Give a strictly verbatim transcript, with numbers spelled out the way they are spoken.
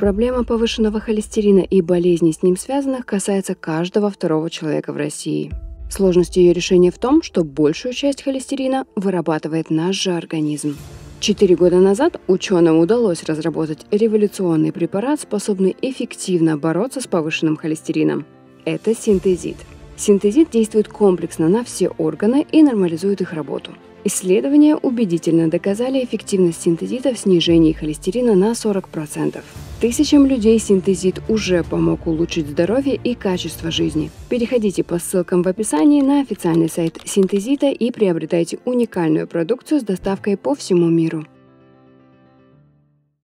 Проблема повышенного холестерина и болезней с ним связанных касается каждого второго человека в России. Сложность ее решения в том, что большую часть холестерина вырабатывает наш же организм. Четыре года назад ученым удалось разработать революционный препарат, способный эффективно бороться с повышенным холестерином. Это синтезид. Синтезид действует комплексно на все органы и нормализует их работу. Исследования убедительно доказали эффективность синтезида в снижении холестерина на сорок процентов. Тысячам людей синтезид уже помог улучшить здоровье и качество жизни. Переходите по ссылкам в описании на официальный сайт синтезида и приобретайте уникальную продукцию с доставкой по всему миру.